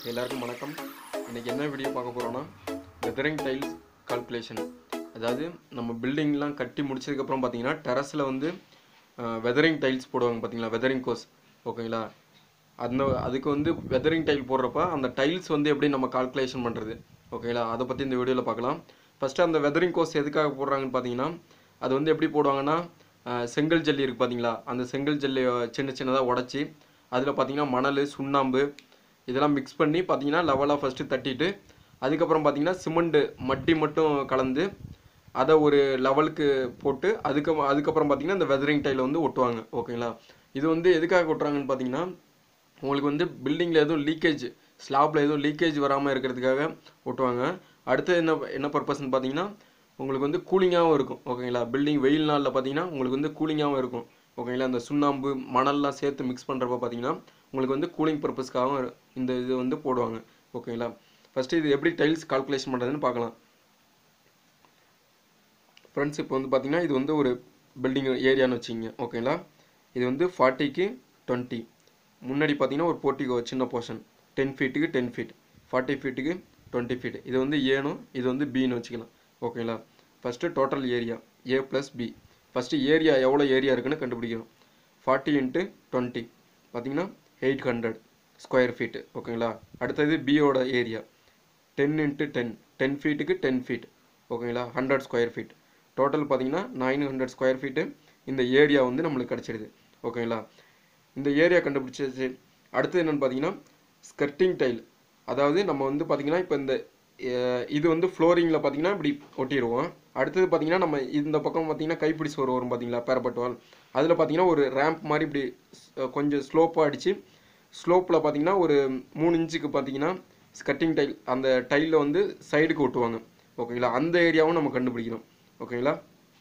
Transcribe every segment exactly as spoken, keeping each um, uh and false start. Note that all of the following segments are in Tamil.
எல்லாருக்கும் வணக்கம். இன்றைக்கி என்ன வீடியோ பார்க்க போகிறோன்னா வெதரிங் டைல்ஸ் கால்குலேஷன். அதாவது நம்ம பில்டிங்லாம் கட்டி முடிச்சதுக்கப்புறம் பார்த்தீங்கன்னா டெரஸில் வந்து வெதரிங் டைல்ஸ் போடுவாங்க பார்த்தீங்களா, வெதரிங் கோர்ஸ். ஓகேங்களா, அந்த அதுக்கு வந்து வெதரிங் டைல் போடுறப்ப அந்த டைல்ஸ் வந்து எப்படி நம்ம கால்குலேஷன் பண்ணுறது, ஓகேங்களா, அதை பற்றி இந்த வீடியோவில் பார்க்கலாம். ஃபஸ்ட்டு அந்த வெதரிங் கோர்ஸ் எதுக்காக போடுறாங்கன்னு பார்த்தீங்கன்னா, அது வந்து எப்படி போடுவாங்கன்னா, செங்கல் ஜல்லி இருக்குது பார்த்தீங்களா, அந்த செங்கல் ஜல்லியை சின்ன சின்னதாக உடச்சி அதில் பார்த்தீங்கன்னா மணல், சுண்ணாம்பு இதெல்லாம் மிக்ஸ் பண்ணி பார்த்தீங்கன்னா லெவலாக ஃபஸ்ட்டு தட்டிட்டு, அதுக்கப்புறம் பார்த்தீங்கன்னா சிமெண்ட்டு மட்டி மட்டும் கலந்து அதை ஒரு லெவலுக்கு போட்டு அதுக்கு அதுக்கப்புறம் பார்த்தீங்கன்னா இந்த வெதரிங் டைலை வந்து ஒட்டுவாங்க. ஓகேங்களா, இது வந்து எதுக்காக ஒட்டுறாங்கன்னு பார்த்தீங்கன்னா, உங்களுக்கு வந்து பில்டிங்கில் எதுவும் லீக்கேஜ், ஸ்லாப்பில் எதுவும் லீக்கேஜ் வராமல் இருக்கிறதுக்காக ஒட்டுவாங்க. அடுத்து என்ன என்ன பர்பஸ்ன்னு பார்த்தீங்கன்னா, உங்களுக்கு வந்து கூலிங்காகவும் இருக்கும். ஓகேங்களா, பில்டிங் வெயில் நாளில் பார்த்தீங்கன்னா உங்களுக்கு வந்து கூலிங்காகவும் இருக்கும். ஓகேங்களா, இந்த சுண்ணாம்பு மணல்லாம் சேர்த்து மிக்ஸ் பண்ணுறப்ப பார்த்தீங்கன்னா உங்களுக்கு வந்து கூலிங் பர்பஸ்க்காகவும் இந்த இது வந்து போடுவாங்க. ஓகேங்களா, ஃபஸ்ட்டு இது எப்படி டைல்ஸ் கால்குலேஷன் பண்ணுறதுன்னு பார்க்கலாம். ஃப்ரெண்ட்ஸ், இப்போ வந்து பார்த்தீங்கன்னா இது வந்து ஒரு பில்டிங் ஏரியான்னு வச்சுங்க. ஓகேங்களா, இது வந்து ஃபார்ட்டிக்கு டுவெண்ட்டி, முன்னாடி பார்த்தீங்கன்னா ஒரு போர்ட்டிகோ சின்ன போர்ஷன், டென் ஃபீட்டுக்கு டென் ஃபீட், ஃபார்ட்டி ஃபீட்டுக்கு டுவெண்ட்டி ஃபீட். இது வந்து ஏனும் இது வந்து பின்னு வச்சுக்கலாம். ஓகேங்களா, first total area A plus B. First area எவ்வளோ ஏரியா இருக்குன்னு கண்டுபிடிக்கணும். ஃபார்ட்டி இன்ட்டு டுவெண்ட்டி பார்த்தீங்கன்னா எயிட் ஹண்ட்ரட் ஸ்கொயர் ஃபீட்டு. ஓகேங்களா, அடுத்தது பியோட area ten into ten, ten ஃபீட்டுக்கு டென் ஃபீட். ஓகேங்களா, ஹண்ட்ரட் ஸ்கொயர் ஃபீட். டோட்டல் பார்த்தீங்கன்னா நைன் ஹண்ட்ரட் ஸ்கொயர் ஃபீட்டு இந்த ஏரியா வந்து நம்மளுக்கு கிடச்சிடுது. ஓகேங்களா, இந்த ஏரியா கண்டுபிடிச்சி அடுத்தது என்னென்னு பார்த்தீங்கன்னா ஸ்கர்ட்டிங் டைல். அதாவது நம்ம வந்து பார்த்திங்கன்னா இப்போ இந்த இது வந்து ஃப்ளோரிங்கில் பார்த்தீங்கன்னா இப்படி ஒட்டிடுவோம். அடுத்தது பார்த்தீங்கன்னா நம்ம இந்த பக்கம் பார்த்தீங்கன்னா கைப்பிடி சோறு வரும் பார்த்தீங்களா, பேரப்பட் வால், அதில் பார்த்தீங்கன்னா ஒரு ரேம்ப் மாதிரி இப்படி கொஞ்சம் ஸ்லோப்பாக அடித்து ஸ்லோப்பில் பார்த்தீங்கன்னா ஒரு மூணு இன்ச்சுக்கு பார்த்தீங்கன்னா ஸ்கர்ட்டிங் டைல் அந்த டைலில் வந்து சைடுக்கு ஒட்டுவாங்க. ஓகேங்களா, அந்த ஏரியாவும் நம்ம கண்டுபிடிக்கணும். ஓகேங்களா,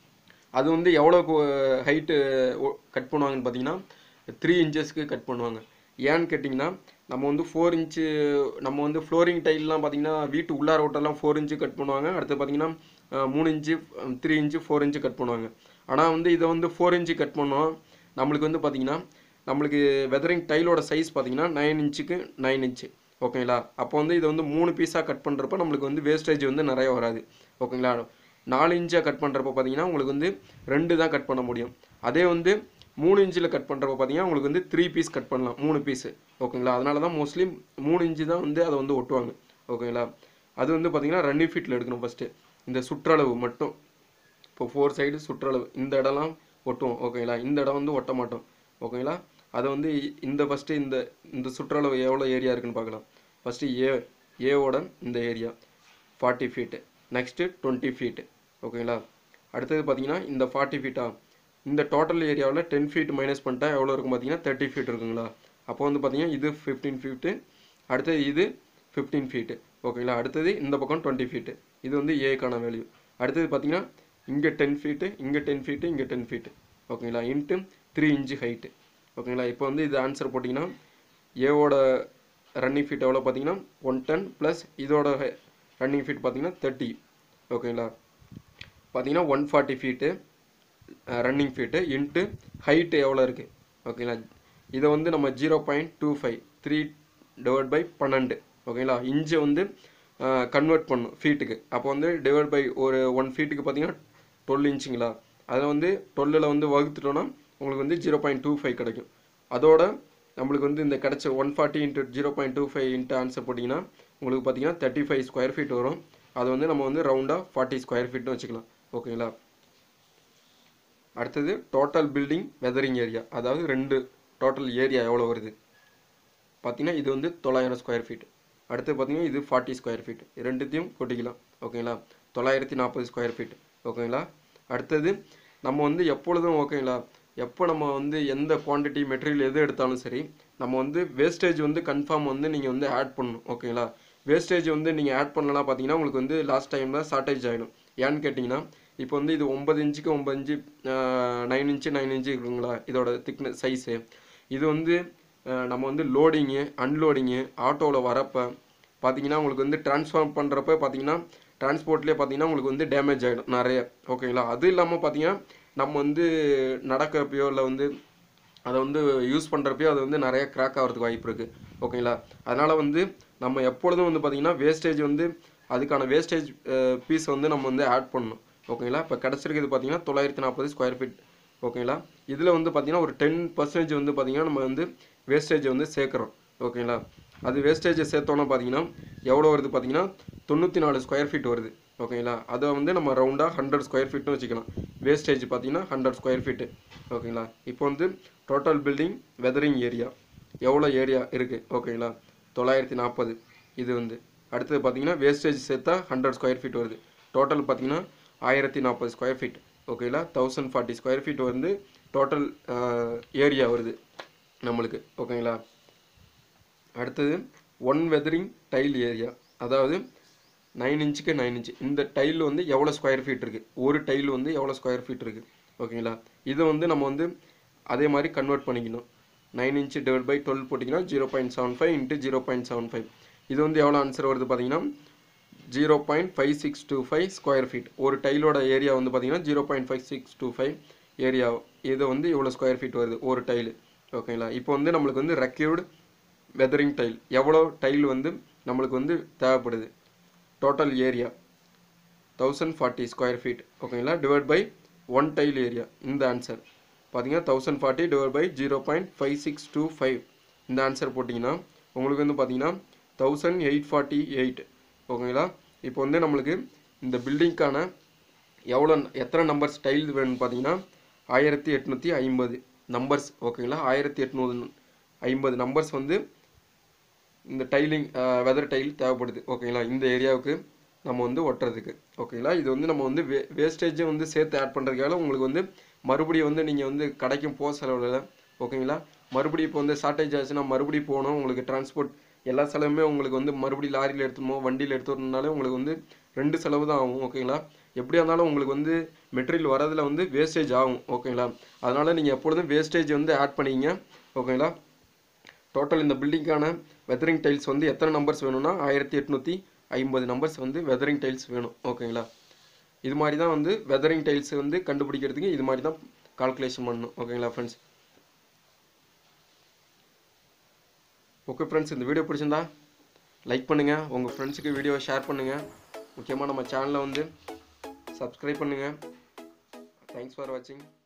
அது வந்து எவ்வளோக்கு ஹைட்டு கட் பண்ணுவாங்கன்னு பார்த்தீங்கன்னா த்ரீ இன்ச்சஸ்க்கு கட் பண்ணுவாங்க. ஏன்னு கேட்டிங்கன்னா நம்ம வந்து ஃபோர் இன்ச்சு நம்ம வந்து ஃப்ளோரிங் டைல்லாம் பார்த்தீங்கன்னா வீட்டு உள்ளார ஓட்டெல்லாம் ஃபோர் இன்ச்சு கட் பண்ணுவாங்க. அடுத்து பார்த்தீங்கன்னா மூணு inch, three inch, four inch cut பண்ணுவாங்க. ஆனால் வந்து இதை வந்து ஃபோர் இன்ச்சு கட் பண்ணோம் நம்மளுக்கு வந்து பார்த்தீங்கன்னா நம்மளுக்கு வெதரிங் டைலோட சைஸ் பார்த்தீங்கன்னா நைன் இன்ச்சுக்கு நைன் இன்ச்சு. ஓகேங்களா, அப்போ வந்து இதை வந்து மூணு பீஸாக கட் பண்ணுறப்ப நம்மளுக்கு வந்து வேஸ்டேஜ் வந்து நிறைய வராது. ஓகேங்களா, நாலு இன்ச்சாக கட் பண்ணுறப்ப பார்த்தீங்கன்னா உங்களுக்கு வந்து ரெண்டு தான் கட் பண்ண முடியும். அதே வந்து மூணு இன்ச்சில் கட் பண்ணுறப்ப பார்த்தீங்கன்னா உங்களுக்கு வந்து த்ரீ பீஸ் கட் பண்ணலாம், மூணு பீஸு. ஓகேங்களா, அதனால தான் மோஸ்ட்லி மூணு இன்ச்சு தான் வந்து அதை வந்து ஒட்டுவாங்க. ஓகேங்களா, அது வந்து பார்த்தீங்கன்னா ரன்னிங் ஃபீட்டில் எடுக்கணும். ஃபஸ்ட்டு இந்த சுற்றளவு மட்டும், இப்போ ஃபோர் சைடு சுற்றளவு இந்த இடம்லாம் ஒட்டுவோம். ஓகேங்களா, இந்த இடம் வந்து ஒட்ட மாட்டோம். ஓகேங்களா, அதை வந்து இந்த ஃபஸ்ட்டு இந்த இந்த சுற்றளவு எவ்வளோ ஏரியா இருக்குன்னு பார்க்கலாம். ஃபஸ்ட்டு ஏ ஏவோட இந்த area forty feet, next twenty feet. ஓகேங்களா, அடுத்தது பார்த்தீங்கன்னா இந்த ஃபார்ட்டி ஃபீட்டா, இந்த டோட்டல் ஏரியாவில் டென் ஃபீட் மைனஸ் பண்ணிட்டா எவ்வளோ இருக்கும் பார்த்தீங்கன்னா தேர்ட்டி ஃபீட் இருக்குங்களா. அப்போ வந்து பார்த்தீங்கன்னா இது ஃபிஃப்டீன் ஃபீட்டு, அடுத்தது இது ஃபிஃப்டீன் ஃபீட்டு. ஓகேங்களா, அடுத்தது இந்த பக்கம் டுவெண்ட்டி ஃபீட்டு. இது வந்து ஏக்கான வேல்யூ. அடுத்தது பார்த்தீங்கன்னா இங்கே டென் ஃபீட்டு, இங்கே டென் ஃபீட்டு, இங்கே டென் ஃபீட்டு. ஓகேங்களா, இன்ட்டு த்ரீ இன்ச்சு ஹைட்டு. ஓகேங்களா, இப்போ வந்து இது ஆன்சர் போட்டிங்கன்னா ஏவோட ரன்னிங் ஃபீட் எவ்வளோ பார்த்தீங்கன்னா ஒன் டென் ப்ளஸ் இதோட ரன்னிங் ஃபீட் பார்த்தீங்கன்னா தேர்ட்டி. ஓகேங்களா, பார்த்தீங்கன்னா one forty feet running feet into height எவ்வளோ இருக்குது. ஓகேங்களா, இதை வந்து நம்ம zero point two five three divide by பன்னெண்டு. ஓகேங்களா, இன்ச்சை வந்து கன்வெர்ட் பண்ணும் ஃபீட்டுக்கு. அப்போ வந்து டிவைட் பை ஒரு ஒன் ஃபீட்டுக்கு பார்த்தீங்கன்னா டுவெல் இன்ச்சுங்களா, அதில் வந்து டுவெல்லில் வந்து வகுத்துட்டோன்னா உங்களுக்கு வந்து ஜீரோ பாயிண்ட் டூ ஃபைவ் கிடைக்கும். அதோட நம்மளுக்கு வந்து இந்த கிடச்ச one forty into zero point two five into answer போட்டிங்கன்னா உங்களுக்கு பார்த்தீங்கன்னா தேர்ட்டி ஃபைவ் ஸ்கொயர் ஃபீட் வரும். அதை வந்து நம்ம வந்து ரவுண்டாக ஃபார்ட்டி ஸ்கொயர் ஃபீட்னு வச்சுக்கலாம். ஓகேங்களா, அடுத்தது டோட்டல் பில்டிங் வெதரிங் ஏரியா, அதாவது ரெண்டு டோட்டல் ஏரியா எவ்வளோ வருது பார்த்தீங்கன்னா இது வந்து தொள்ளாயிரம் ஸ்கொயர் ஃபீட். அடுத்து பார்த்தீங்கன்னா இது ஃபார்ட்டி ஸ்கொயர் ஃபீட், ரெண்டுத்தையும் கொட்டிக்கலாம். ஓகேங்களா, தொள்ளாயிரத்தி நாற்பது ஸ்கொயர் ஃபீட். ஓகேங்களா, அடுத்தது நம்ம வந்து எப்பொழுதும் ஓகேங்களா எப்போ நம்ம வந்து எந்த குவான்டிட்டி மெட்டீரியல் எது எடுத்தாலும் சரி நம்ம வந்து வேஸ்டேஜ் வந்து கன்ஃபார்ம் வந்து நீங்கள் வந்து ஆட் பண்ணணும். ஓகேங்களா, வேஸ்டேஜ் வந்து நீங்கள் ஆட் பண்ணலாம் பார்த்தீங்கன்னா உங்களுக்கு வந்து லாஸ்ட் டைமில் ஷார்ட்டேஜ் ஆகிடும். ஏன்னு கேட்டிங்கன்னா இப்போ வந்து இது ஒம்பது இன்ச்சுக்கு ஒம்பது இன்ச்சு நைன் இன்ச்சு நைன் இன்ச்சு இருக்குங்களா இதோட திக்னஸ் சைஸு. இது வந்து நம்ம வந்து லோடிங்கு அன்லோடிங்கு ஆட்டோவில் வரப்போ பார்த்தீங்கன்னா உங்களுக்கு வந்து ட்ரான்ஸ்ஃபார்ம் பண்ணுறப்ப பார்த்தீங்கன்னா டிரான்ஸ்போர்ட்லேயே பார்த்தீங்கன்னா உங்களுக்கு வந்து டேமேஜ் ஆகிடும் நிறைய. ஓகேங்களா, அது இல்லாமல் பார்த்தீங்கன்னா நம்ம வந்து நடக்கிறப்பையோ இல்லை வந்து அதை வந்து யூஸ் பண்ணுறப்பையோ அது வந்து நிறைய கிராக் ஆகிறதுக்கு வாய்ப்பு இருக்குது. ஓகேங்களா, அதனால் வந்து நம்ம எப்பொழுதும் வந்து பார்த்திங்கன்னா வேஸ்டேஜ் வந்து அதுக்கான வேஸ்டேஜ் பீஸ் வந்து நம்ம வந்து ஆட் பண்ணணும் ஓகேங்களா. இப்போ கிடச்சிருக்கிறது பார்த்திங்கன்னா தொள்ளாயிரத்தி நாற்பது ஸ்கொயர் ஃபீட் ஓகேங்களா. இதில் வந்து பார்த்திங்கன்னா ஒரு டென் பர்சன்டேஜ் வந்து பார்த்திங்கன்னா நம்ம வந்து வேஸ்டேஜை வந்து சேர்க்குறோம் ஓகேங்களா. அது வேஸ்டேஜை சேர்த்தோன்னா பார்த்திங்கன்னா எவ்வளோ வருது பார்த்திங்கன்னா தொண்ணூற்றி நாலு ஸ்கொயர் ஃபீட் வருது ஓகேங்களா. அதை வந்து நம்ம ரவுண்டாக ஹண்ட்ரட் ஸ்கொயர் ஃபீட்னு வச்சுக்கலாம். வேஸ்டேஜ் பார்த்திங்கன்னா ஹண்ட்ரட் ஸ்கொயர் ஃபீட்டு ஓகேங்களா. இப்போ வந்து டோட்டல் பில்டிங் வெதரிங் ஏரியா எவ்வளோ ஏரியா இருக்குது ஓகேங்களா, தொள்ளாயிரத்தி நாற்பது. இது வந்து அடுத்தது பார்த்திங்கன்னா வேஸ்டேஜ் சேர்த்தா ஹண்ட்ரட் ஸ்கொயர் ஃபீட் வருது. டோட்டல் பார்த்திங்கன்னா ஆயிரத்தி நாற்பது ஸ்கொயர் ஃபீட் ஓகேங்களா. தௌசண்ட் ஃபார்ட்டி ஸ்கொயர் ஃபீட் வந்து டோட்டல் ஏரியா வருது நம்மளுக்கு ஓகேங்களா. அடுத்தது ஒன் வெதரிங் டைல் ஏரியா, அதாவது நைன் இன்ச்சுக்கு நைன் இன்ச்சு இந்த டைல் வந்து எவ்வளோ ஸ்கொயர் ஃபீட் இருக்குது, ஒரு டைல் வந்து எவ்வளோ ஸ்கொயர் ஃபீட் இருக்குது ஓகேங்களா. இதை வந்து நம்ம வந்து அதே மாதிரி கன்வெர்ட் பண்ணிக்கணும். Nine inch divide by twelve போட்டிங்கன்னா zero point seven five into zero point seven five இது வந்து எவ்வளோ ஆன்சர் வருது பார்த்தீங்கன்னா zero point five six two five square feet. ஒரு டைலோட ஏரியா வந்து பார்த்தீங்கன்னா zero point five six two five area, இது வந்து இவ்வளோ ஸ்கொயர் ஃபீட் வருது ஒரு டைலு ஓகேங்களா. இப்போ வந்து நம்மளுக்கு வந்து ரெக்யூர்டு வெதரிங் டைல் எவ்வளோ டைல் வந்து நம்மளுக்கு வந்து தேவைப்படுது, total area thousand forty square feet ஓகேங்களா, divide by one tile area. இந்த ஆன்சர் பார்த்தீங்கன்னா thousand forty divide by zero point five six two five இந்த ஆன்சர் போட்டிங்கன்னா உங்களுக்கு வந்து பார்த்தீங்கன்னா தௌசண்ட் எயிட் ஃபார்ட்டி எயிட் ஓகேங்களா. இப்போ வந்து நம்மளுக்கு இந்த பில்டிங்க்கான எவ்வளோ எத்தனை நம்பர்ஸ் டைல் வேணும்னு பார்த்தீங்கன்னா ஆயிரத்தி எட்நூற்றி ஐம்பது நம்பர்ஸ் ஓகேங்களா. ஆயிரத்தி எட்நூறு ஐம்பது நம்பர்ஸ் வந்து இந்த டைலிங் வெதர் டைல் தேவைப்படுது ஓகேங்களா, இந்த ஏரியாவுக்கு நம்ம வந்து ஒட்டுறதுக்கு ஓகேங்களா. இது வந்து நம்ம வந்து வே வேஸ்டேஜை வந்து சேர்த்து ஆட் பண்ணுறதுக்காக உங்களுக்கு வந்து மறுபடியும் வந்து நீங்கள் வந்து கடைக்கும் போக செலவில் ஓகேங்களா. மறுபடியும் இப்போ வந்து ஷார்ட்டேஜ் ஆச்சுன்னா மறுபடியும் போகணும், உங்களுக்கு டிரான்ஸ்போர்ட் எல்லா செலவுமே உங்களுக்கு வந்து மறுபடியும் லாரியில் எடுத்துமோ வண்டியில் எடுத்து வரணுனாலே உங்களுக்கு வந்து ரெண்டு செலவு தான் ஆகும் ஓகேங்களா. எப்படியா இருந்தாலும் உங்களுக்கு வந்து மெட்டீரியல் வரதில் வந்து வேஸ்டேஜ் ஆகும் ஓகேங்களா. அதனால் நீங்கள் எப்பொழுதும் வேஸ்டேஜ் வந்து ஆட் பண்ணிங்க ஓகேங்களா. டோட்டல் இந்த பில்டிங்கான வெதரிங் டைல்ஸ் வந்து எத்தனை நம்பர்ஸ் வேணும்னா ஆயிரத்தி எட்நூற்றி ஐம்பது நம்பர்ஸ் வந்து வெதரிங் டைல்ஸ் வேணும் ஓகேங்களா. இது மாதிரி தான் வந்து வெதரிங் டைல்ஸ் வந்து கண்டுபிடிக்கிறதுக்கு இது மாதிரி தான் கால்குலேஷன் பண்ணணும் ஓகேங்களா ஃப்ரெண்ட்ஸ். ஓகே ஃப்ரெண்ட்ஸ், இந்த வீடியோ பிடிச்சிருந்தா லைக் பண்ணுங்கள், உங்கள் ஃப்ரெண்ட்ஸுக்கு வீடியோவை ஷேர் பண்ணுங்கள், முக்கியமாக நம்ம சேனலை வந்து சப்ஸ்கிரைப் பண்ணுங்கள். தேங்க்ஸ் ஃபார் வாட்சிங்.